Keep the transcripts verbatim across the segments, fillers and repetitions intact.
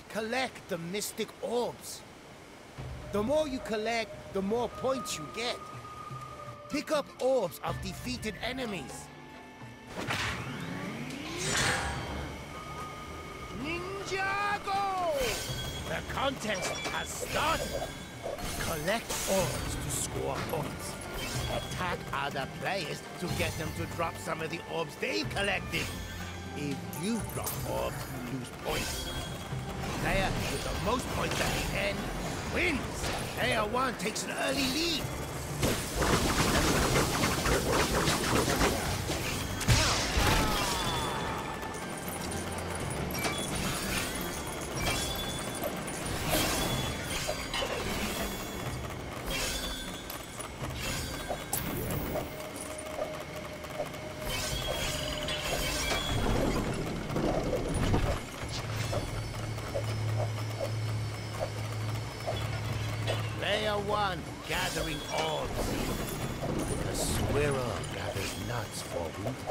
collect the mystic orbs. The more you collect, the more points you get. Pick up orbs of defeated enemies. Ninjago! The contest has started. Collect orbs to score points. Attack other players to get them to drop some of the orbs they've collected. If you drop orbs, you lose points. The player with the most points at the end wins. Player one takes an early lead. Player one, gathering orbs. The squirrel gathers nuts for winter.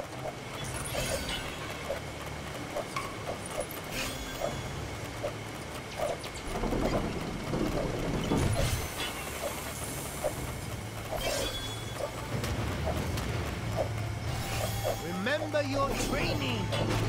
Remember your training.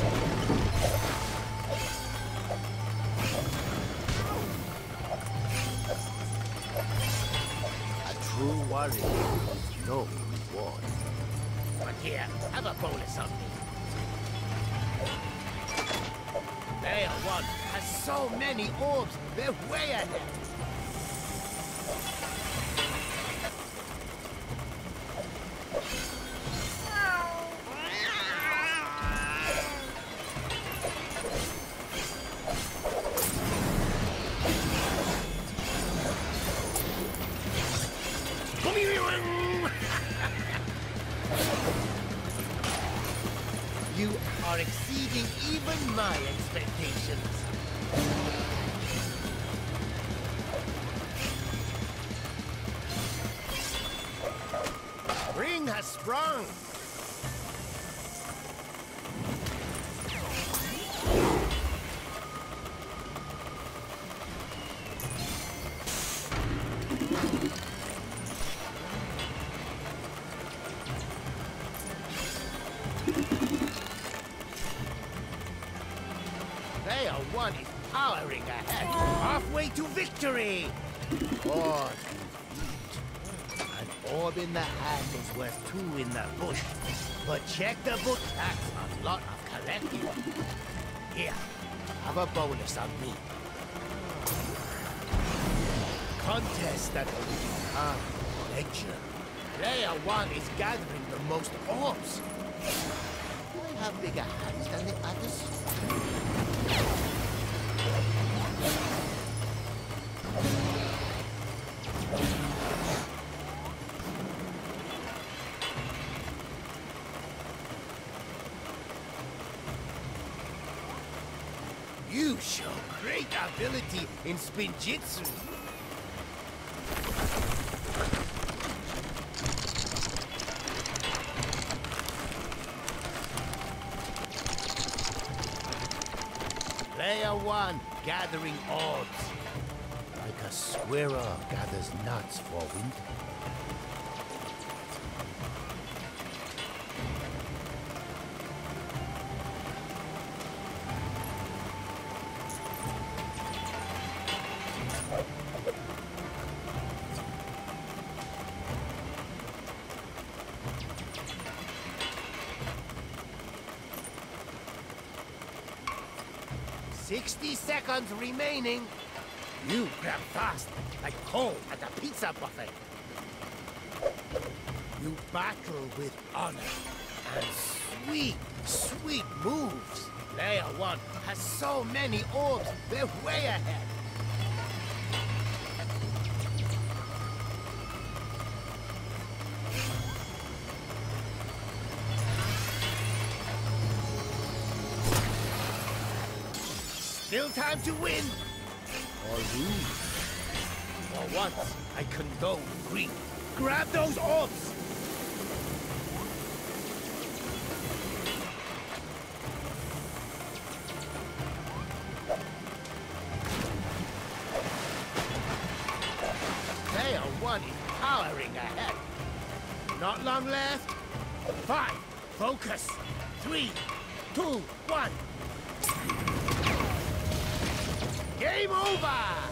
True warrior needs no reward. But here, have a bonus on me. Player one has so many orbs, they're way ahead. You are exceeding even my expectations. Spring has sprung. Player one is powering ahead, halfway to victory! Or defeat. An orb in the hand is worth two in the bush. But check the book, that's a lot of collecting. Here, have a bonus on me. Contest that will become legend. Player one is gathering the most orbs. I have bigger hands than the others. You show great ability in Spinjitzu. Player one, gathering orbs. Like a squirrel gathers nuts for winter. Sixty seconds remaining. You grab fast, like coal at a pizza buffet. You battle with honor and sweet, sweet moves. Player one has so many orbs, they're way ahead. Still time to win, or lose. For once, I condone greed. Grab those orbs! sun is powering ahead. Not long left. Five. Focus. Three, two, one. Game over!